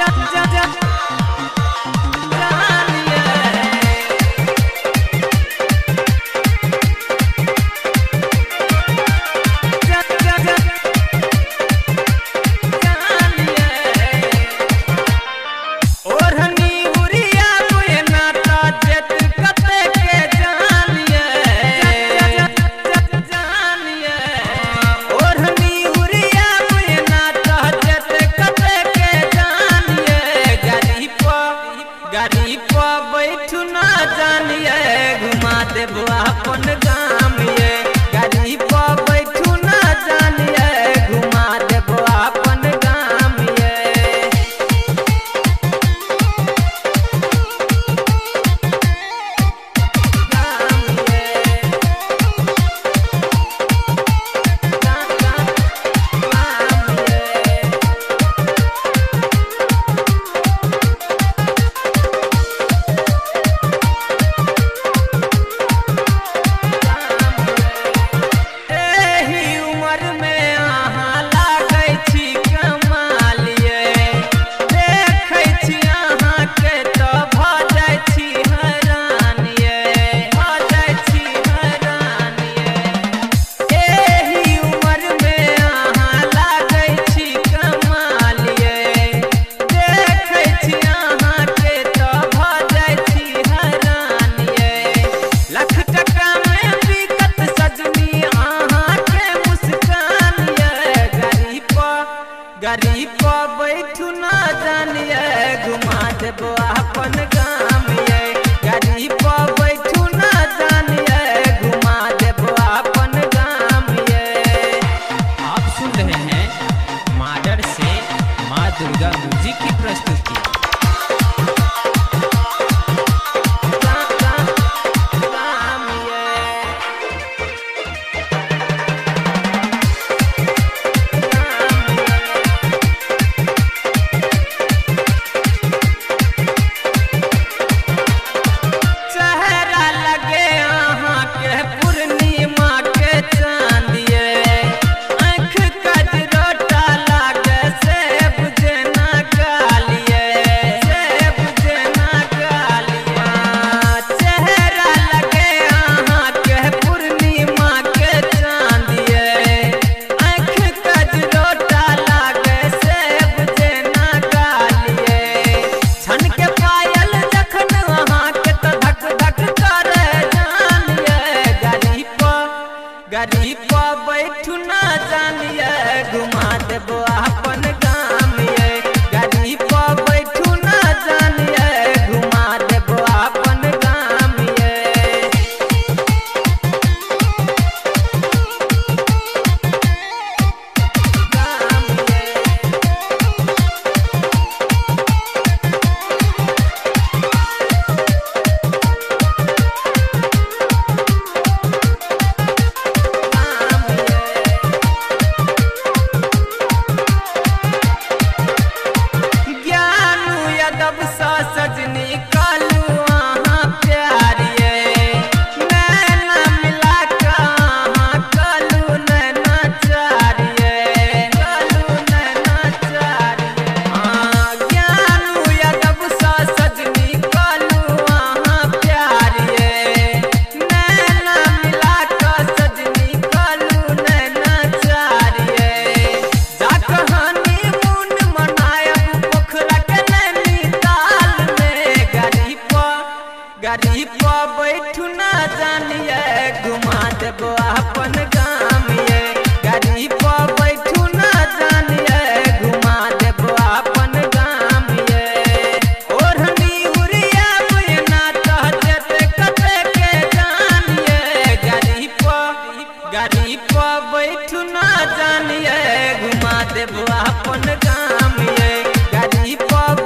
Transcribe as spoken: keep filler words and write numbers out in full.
अपन गाम ये गाड़ी पर बैठू ना जानिए घुमा देबो अपन गाम ये गाड़ी पर बैठू ना जानिए घुमा देबो अपन गाम ये गाड़ी पर बैठू ना जानिए घुमा देबो अपन गाम ये। आप सुन रहे हैं माडर से माँ दुर्गा म्यूजिक की प्रस्तुति। गाड़ी पर बैठू ना जानिए घुमा देबो अपन गाम ये गाड़ी पर बैठू ना जानिए घुमा देबो अपन गाम ये। सजनी कालू आहाँ प्यारिये नैना मिला कहाँ कालू नैना चारिये कालू नैना चारिये हाँ ज्ञानू यादव सा सजनी कालू आहाँ प्यारिये नैना मिला का सजनी कालू नैना चारिये जा कहानी मुन मनायब पोखरा के गाड़ी पर बैठू ना जानिए घुमा देबो अपन गाम ये गाड़ी पर बैठू ना जानिए घुमा देबो अपन गाम ये। ओढ़नी उड़िया बिना तहते कते के जानिए गाड़ी पर गाड़ी पर बैठू ना जानिए घुमा देबो अपन गाम ये गाड़ी पर